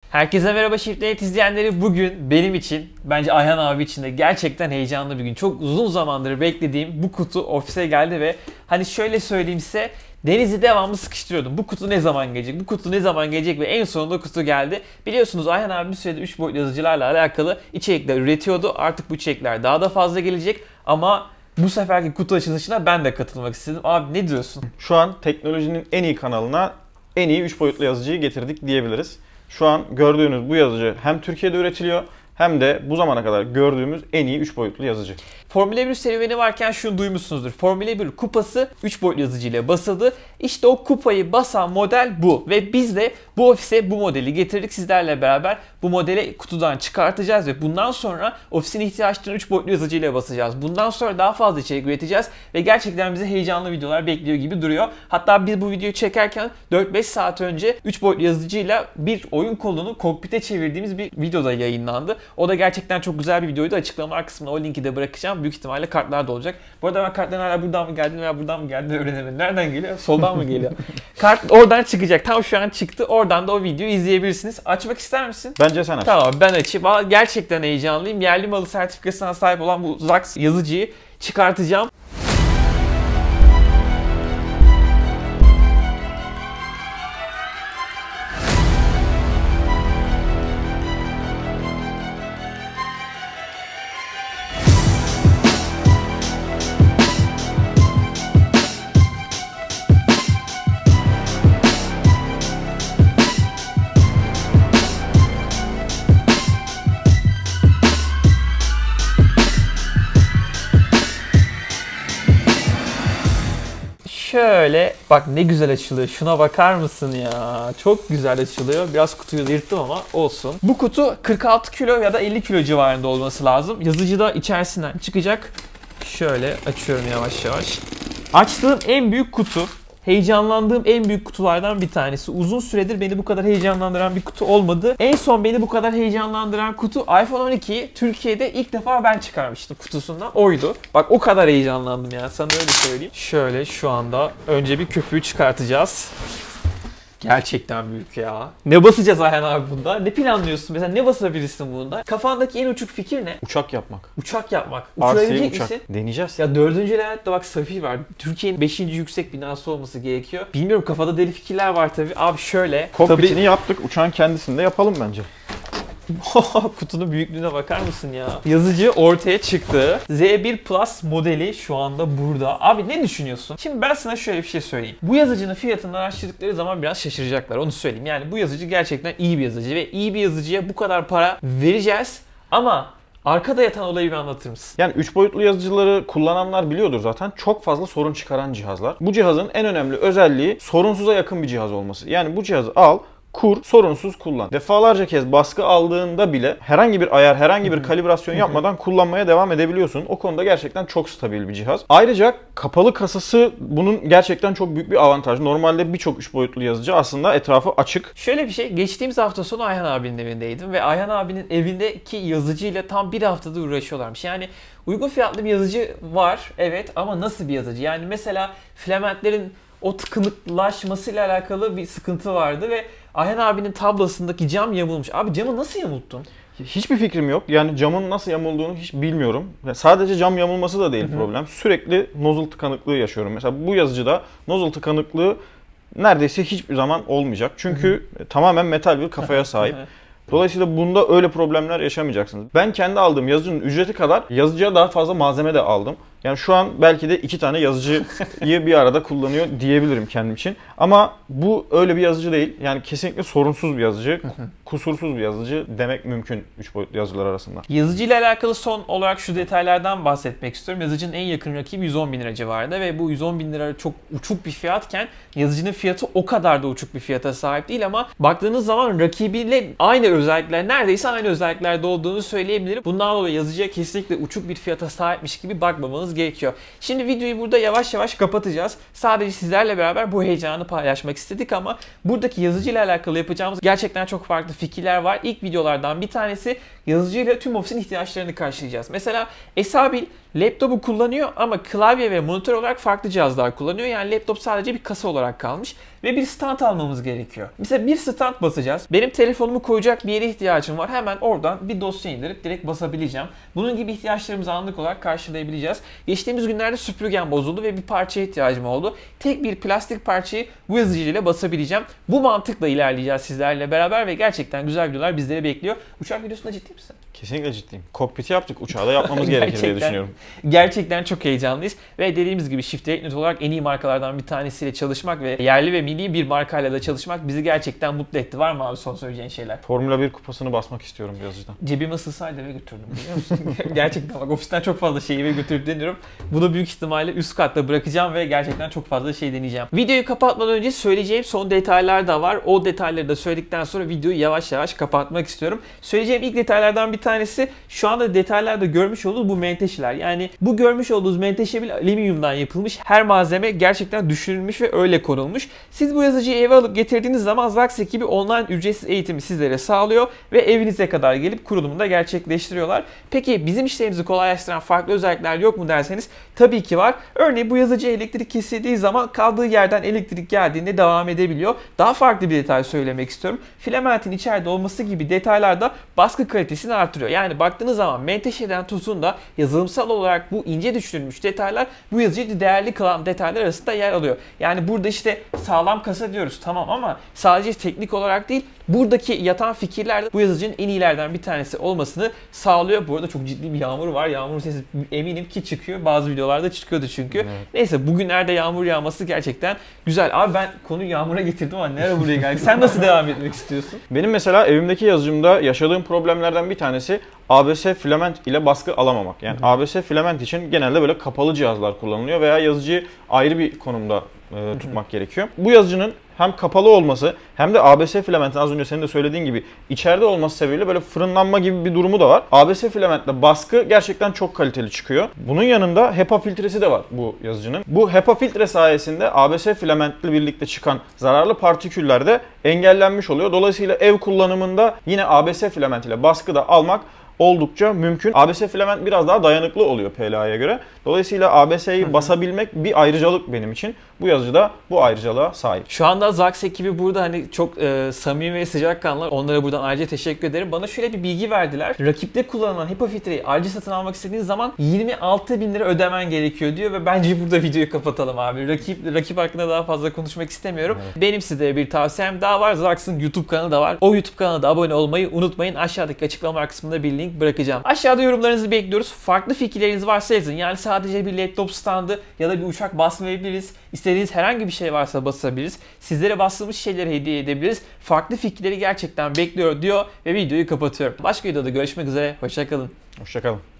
Herkese merhaba Shift'Net izleyenleri. Bugün benim için, bence Ayhan abi için de gerçekten heyecanlı bir gün. Çok uzun zamandır beklediğim bu kutu ofise geldi ve hani şöyle söyleyeyim size, Deniz'i devamlı sıkıştırıyordum. Bu kutu ne zaman gelecek? Bu kutu ne zaman gelecek? Ve en sonunda kutu geldi. Biliyorsunuz Ayhan abi bir süredir 3 boyutlu yazıcılarla alakalı içerikler üretiyordu. Artık bu içerikler daha da fazla gelecek ama bu seferki kutu açılışına ben de katılmak istedim. Abi ne diyorsun? Şu an teknolojinin en iyi kanalına en iyi 3 boyutlu yazıcıyı getirdik diyebiliriz. Şu an gördüğünüz bu yazıcı hem Türkiye'de üretiliyor hem de bu zamana kadar gördüğümüz en iyi 3 boyutlu yazıcı. Formula 1 serüveni varken şunu duymuşsunuzdur. Formula 1 kupası 3 boyutlu yazıcıyla basıldı. İşte o kupayı basan model bu. Ve biz de bu ofise bu modeli getirdik. Sizlerle beraber bu modeli kutudan çıkartacağız ve bundan sonra ofisin ihtiyaçlarını 3 boyutlu yazıcıyla basacağız. Bundan sonra daha fazla içerik üreteceğiz ve gerçekten bize heyecanlı videolar bekliyor gibi duruyor. Hatta biz bu videoyu çekerken 4-5 saat önce 3 boyutlu yazıcıyla bir oyun kolunu kokpite çevirdiğimiz bir videoda yayınlandı. O da gerçekten çok güzel bir videoydu. Açıklama kısmına o linki de bırakacağım. Büyük ihtimalle kartlar da olacak. Bu arada ben kartların hala buradan mı geldiğini veya buradan mı geldiğini öğrenemedim. Nereden geliyor? Soldan mı geliyor? Kart oradan çıkacak. Tam şu an çıktı. Oradan da o videoyu izleyebilirsiniz. Açmak ister misin? Bence sen aç. Tamam, ben açayım. Gerçekten heyecanlıyım. Yerli malı sertifikasına sahip olan bu Zax yazıcıyı çıkartacağım. Şöyle bak, ne güzel açılıyor. Şuna bakar mısın ya? Çok güzel açılıyor. Biraz kutuyu yırttım ama olsun. Bu kutu 46 kilo ya da 50 kilo civarında olması lazım. Yazıcı da içerisinden çıkacak. Şöyle açıyorum yavaş yavaş. Açtığım en büyük kutu. Heyecanlandığım en büyük kutulardan bir tanesi. Uzun süredir beni bu kadar heyecanlandıran bir kutu olmadı. En son beni bu kadar heyecanlandıran kutu iPhone 12'yi Türkiye'de ilk defa ben çıkarmıştım kutusundan. Oydu. Bak o kadar heyecanlandım yani, sana öyle söyleyeyim. Şöyle şu anda önce bir köpüğü çıkartacağız. Gerçekten büyük ya. Ne basacağız Ayhan abi bunda? Ne planlıyorsun? Mesela ne basabilirsin bunda? Kafandaki en uçuk fikir ne? Uçak yapmak. Uçak yapmak. RC Uçurabilecek uçak. misin? Deneyeceğiz. Ya 4. Levent'te bak Safi var. Türkiye'nin 5. yüksek binası olması gerekiyor. Bilmiyorum, kafada deli fikirler var tabii. Abi şöyle. Kokpitini yaptık. Uçağın kendisini de yapalım bence. Kutunun büyüklüğüne bakar mısın ya? Yazıcı ortaya çıktı. Z1 Plus modeli şu anda burada. Abi ne düşünüyorsun? Şimdi ben sana şöyle bir şey söyleyeyim. Bu yazıcının fiyatını araştırdıkları zaman biraz şaşıracaklar. Onu söyleyeyim. Yani bu yazıcı gerçekten iyi bir yazıcı ve iyi bir yazıcıya bu kadar para vereceğiz. Ama arkada yatan olayı bir anlatır mısın? Yani 3 boyutlu yazıcıları kullananlar biliyordur zaten. Çok fazla sorun çıkaran cihazlar. Bu cihazın en önemli özelliği sorunsuza yakın bir cihaz olması. Yani bu cihazı al, kur, sorunsuz kullan. Defalarca kez baskı aldığında bile herhangi bir ayar, herhangi bir kalibrasyon yapmadan kullanmaya devam edebiliyorsun. O konuda gerçekten çok stabil bir cihaz. Ayrıca kapalı kasası bunun gerçekten çok büyük bir avantaj. Normalde birçok 3 boyutlu yazıcı aslında etrafı açık. Şöyle bir şey, geçtiğimiz hafta sonu Ayhan abinin evindeydim ve Ayhan abinin evindeki yazıcıyla tam bir haftada uğraşıyorlarmış. Yani uygun fiyatlı bir yazıcı var, evet, ama nasıl bir yazıcı? Yani mesela filamentlerin o tıkanıklaşmasıyla alakalı bir sıkıntı vardı ve Ayhan abinin tablasındaki cam yamulmuş. Abi camı nasıl yamulttun? Hiçbir fikrim yok. Yani camın nasıl yamulduğunu hiç bilmiyorum. Sadece cam yamulması da değil problem. Sürekli nozzle tıkanıklığı yaşıyorum. Mesela bu yazıcıda nozzle tıkanıklığı neredeyse hiçbir zaman olmayacak. Çünkü tamamen metal bir kafaya sahip. Dolayısıyla bunda öyle problemler yaşamayacaksınız. Ben kendi aldığım yazıcının ücreti kadar yazıcıya daha fazla malzeme de aldım. Yani şu an belki de 2 tane yazıcıyı bir arada kullanıyor diyebilirim kendim için. Ama bu öyle bir yazıcı değil. Yani kesinlikle sorunsuz bir yazıcı, kusursuz bir yazıcı demek mümkün 3 boyutlu yazıcılar arasında. Yazıcı ile alakalı son olarak şu detaylardan bahsetmek istiyorum. Yazıcının en yakın rakibi 110 bin lira civarında ve bu 110 bin lira çok uçuk bir fiyatken yazıcının fiyatı o kadar da uçuk bir fiyata sahip değil ama baktığınız zaman rakibiyle aynı özellikler, neredeyse aynı özelliklerde olduğunu söyleyebilirim. Bundan dolayı yazıcıya kesinlikle uçuk bir fiyata sahipmiş gibi bakmamanız almamız gerekiyor. Şimdi videoyu burada yavaş yavaş kapatacağız. Sadece sizlerle beraber bu heyecanı paylaşmak istedik ama buradaki yazıcıyla alakalı yapacağımız gerçekten çok farklı fikirler var. İlk videolardan bir tanesi yazıcıyla tüm ofisin ihtiyaçlarını karşılayacağız. Mesela Esabil laptopu kullanıyor ama klavye ve monitör olarak farklı cihazlar kullanıyor. Yani laptop sadece bir kasa olarak kalmış ve bir stand almamız gerekiyor. Mesela bir stand basacağız. Benim telefonumu koyacak bir yere ihtiyacım var. Hemen oradan bir dosya indirip direkt basabileceğim. Bunun gibi ihtiyaçlarımızı anlık olarak karşılayabileceğiz. Geçtiğimiz günlerde süpürgem bozuldu ve bir parçaya ihtiyacım oldu. Tek bir plastik parçayı bu yazıcıyla basabileceğim. Bu mantıkla ilerleyeceğiz sizlerle beraber ve gerçekten güzel videolar bizleri bekliyor. Uçak videosunda ciddi misin? Kesinlikle ciddiyim. Kokpiti yaptık. Uçağı da yapmamız gerekir diye düşünüyorum. Gerçekten çok heyecanlıyız. Ve dediğimiz gibi Shift Electronic olarak en iyi markalardan bir tanesiyle çalışmak ve yerli ve milli bir markayla da çalışmak bizi gerçekten mutlu etti. Var mı abi son söyleyeceğin şeyler? Formula 1 kupasını basmak istiyorum yazıcıdan. Cebime ısırsaydı eve götürdüm biliyor musun? Gerçekten bak ofisten çok fazla şeyi eve götürüp deniyorum. Bunu büyük ihtimalle üst katta bırakacağım ve gerçekten çok fazla şey deneyeceğim. Videoyu kapatmadan önce söyleyeceğim son detaylar da var. O detayları da söyledikten sonra videoyu yavaş yavaş kapatmak istiyorum. Söyleyeceğim ilk detaylardan bir tanesi şu anda detaylarda görmüş olduğunuz bu menteşeler. Yani bu görmüş olduğunuz menteşe bile alüminyumdan yapılmış. Her malzeme gerçekten düşünülmüş ve öyle konulmuş. Siz bu yazıcıyı eve alıp getirdiğiniz zaman Zax ekibi online ücretsiz eğitimi sizlere sağlıyor ve evinize kadar gelip kurulumunu da gerçekleştiriyorlar. Peki bizim işlerimizi kolaylaştıran farklı özellikler yok mu derseniz tabii ki var. Örneğin bu yazıcıya elektrik kesildiği zaman kaldığı yerden elektrik geldiğinde devam edebiliyor. Daha farklı bir detay söylemek istiyorum. Filamentin içeride olması gibi detaylar da baskı kalitesini artırıyor. Yani baktığınız zaman menteşeden tutun da yazılımsal olarak bu ince düşünülmüş detaylar bu yazıcıyı değerli kılan detaylar arasında yer alıyor. Yani burada işte sağlam kasa diyoruz tamam ama sadece teknik olarak değil buradaki yatan fikirler de bu yazıcının en iyilerden bir tanesi olmasını sağlıyor. Bu arada çok ciddi bir yağmur var. Yağmurun sesi eminim ki çıkıyor. Bazı videolarda çıkıyordu çünkü. Evet. Neyse bugünlerde yağmur yağması gerçekten güzel. Abi ben konuyu yağmura getirdim ama nereye buraya geldik? Sen nasıl devam etmek istiyorsun? Benim mesela evimdeki yazıcımda yaşadığım problemlerden bir tanesi ABS filament ile baskı alamamak. Yani ABS filament için genelde böyle kapalı cihazlar kullanılıyor veya yazıcıyı ayrı bir konumda tutmak gerekiyor. Bu yazıcının hem kapalı olması hem de ABS filamentin az önce senin de söylediğin gibi içeride olması sebebiyle böyle fırınlanma gibi bir durumu da var. ABS filamentle baskı gerçekten çok kaliteli çıkıyor. Bunun yanında HEPA filtresi de var bu yazıcının. Bu HEPA filtre sayesinde ABS filamentle birlikte çıkan zararlı partiküller de engellenmiş oluyor. Dolayısıyla ev kullanımında yine ABS filament ile baskı da almak oldukça mümkün. ABS filament biraz daha dayanıklı oluyor PLA'ya göre. Dolayısıyla ABS'yi basabilmek bir ayrıcalık benim için. Bu yazıcı da bu ayrıcalığa sahip. Şu anda Zax ekibi burada hani çok samimi ve sıcakkanlılar. Onlara buradan ayrıca teşekkür ederim. Bana şöyle bir bilgi verdiler. Rakipte kullanılan HEPA filtreyi ayrıca satın almak istediğiniz zaman 26.000 lira ödemen gerekiyor diyor ve bence burada videoyu kapatalım abi. Rakip hakkında daha fazla konuşmak istemiyorum. Evet. Benim size bir tavsiyem daha var. Zax'ın YouTube kanalı da var. O YouTube kanalına da abone olmayı unutmayın. Aşağıdaki açıklama kısmında bir link bırakacağım. Aşağıda yorumlarınızı bekliyoruz. Farklı fikirleriniz varsa yazın. Yani sadece bir laptop standı ya da bir uçak basmayabiliriz. İstediğiniz herhangi bir şey varsa basabiliriz. Sizlere bastığımız şeyleri hediye edebiliriz. Farklı fikirleri gerçekten bekliyor diyor ve videoyu kapatıyorum. Başka videoda görüşmek üzere. Hoşça kalın. Hoşça kalın.